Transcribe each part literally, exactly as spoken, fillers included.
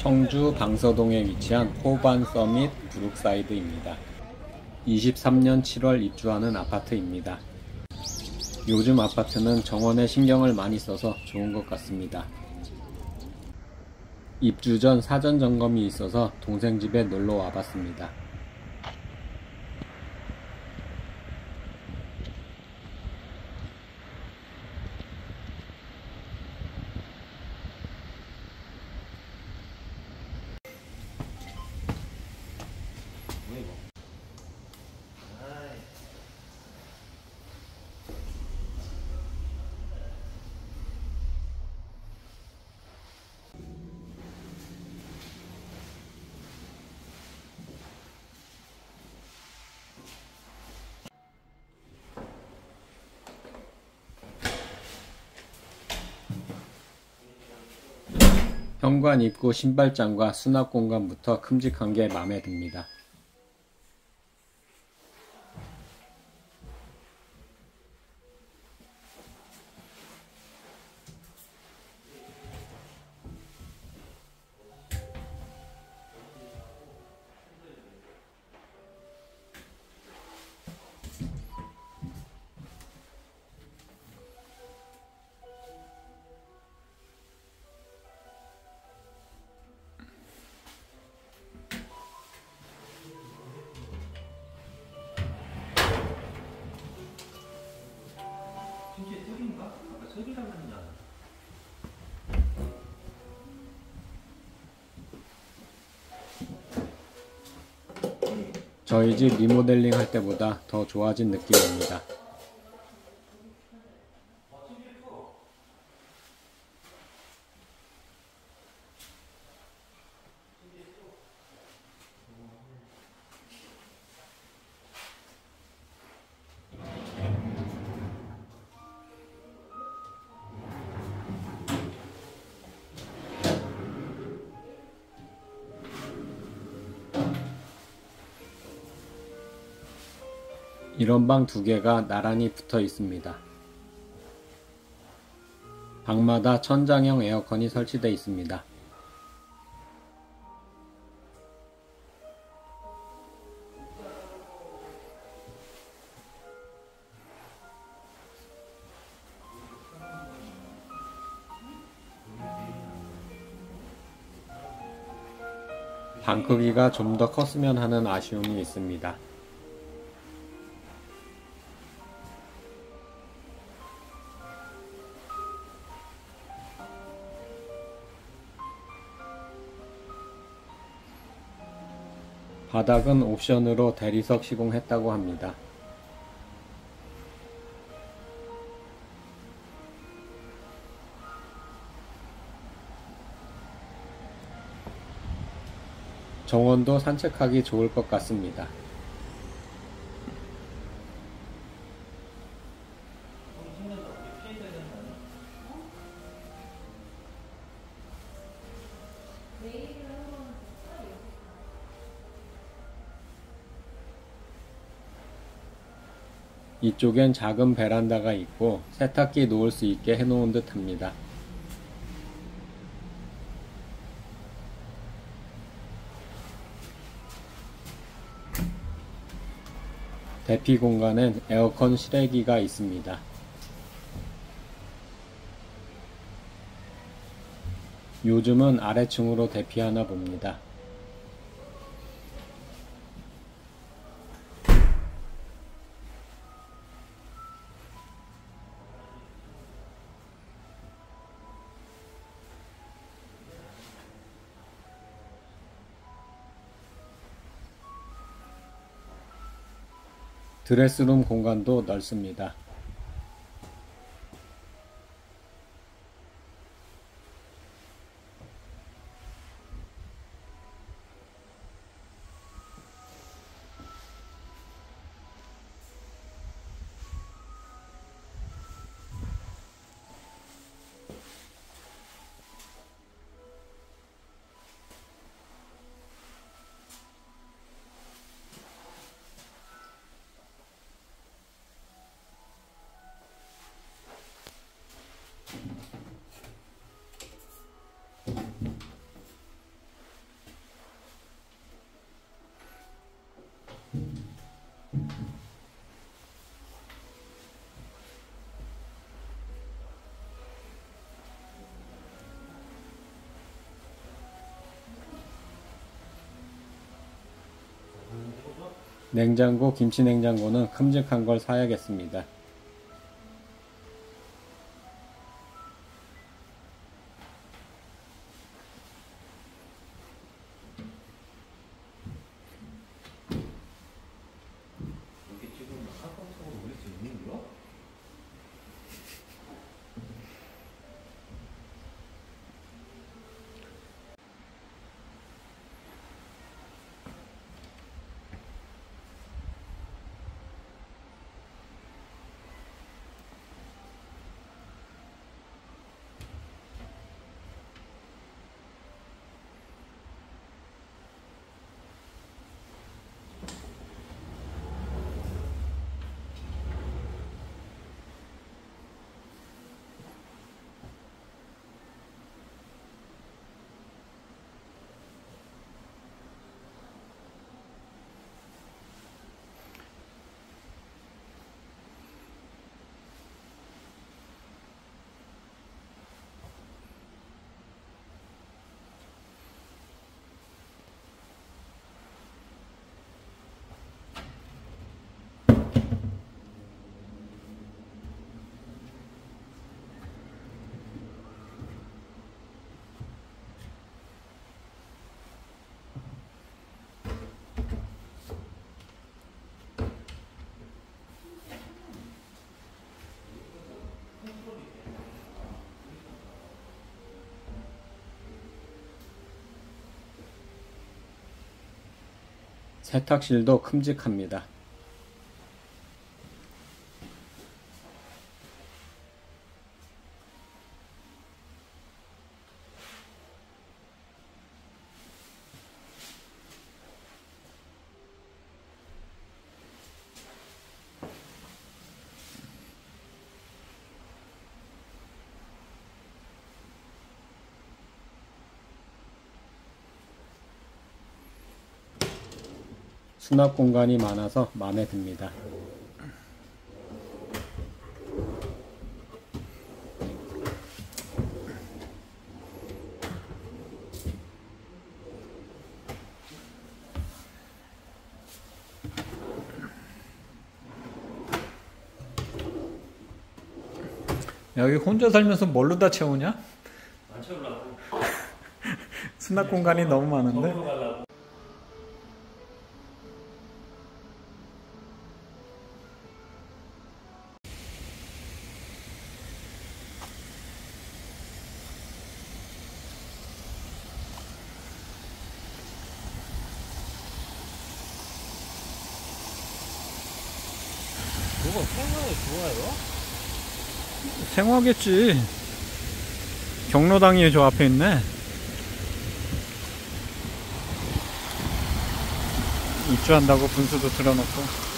청주 방서동에 위치한 호반 서밋 브룩사이드입니다. 이십삼 년 칠월 입주하는 아파트입니다. 요즘 아파트는 정원에 신경을 많이 써서 좋은 것 같습니다. 입주 전 사전 점검이 있어서 동생 집에 놀러 와봤습니다. 현관 입구 신발장과 수납 공간부터 큼직한 게 마음에 듭니다. 이게 턱인가? 아까 턱이라고 했냐? 저희 집 리모델링 할 때보다 더 좋아진 느낌입니다. 이런 방 두 개가 나란히 붙어 있습니다. 방마다 천장형 에어컨이 설치되어 있습니다. 방 크기가 좀 더 컸으면 하는 아쉬움이 있습니다. 바닥은 옵션으로 대리석 시공했다고 합니다. 정원도 산책하기 좋을 것 같습니다. 이쪽엔 작은 베란다가 있고 세탁기 놓을 수 있게 해놓은 듯 합니다. 대피 공간엔 에어컨 실외기가 있습니다. 요즘은 아래층으로 대피하나 봅니다. 드레스룸 공간도 넓습니다. 냉장고, 김치 냉장고는 큼직한 걸 사야겠습니다. 이게 지금 카카오톡으로 올릴 수 있는 거야? 세탁실도 큼직합니다. 수납 공간이 많아서 마음에 듭니다. 여기 혼자 살면서 뭘로 다 채우냐? 안 채우려고. 수납 공간이 너무 많은데? 먹으러 가려고. 그거 생각이 좋아요? 생화겠지. 경로당이 저 앞에 있네. 입주한다고 분수도 틀어놓고.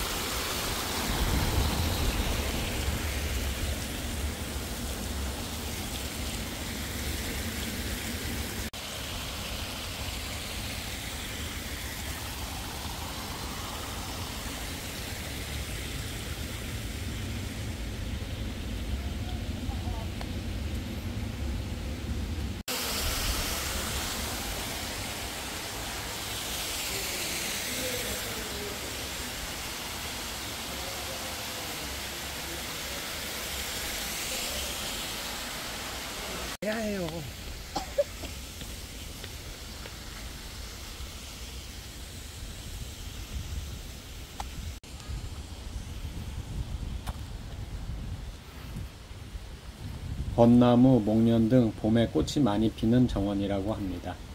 야해요. 벚나무, 목련 등 봄에 꽃이 많이 피는 정원이라고 합니다.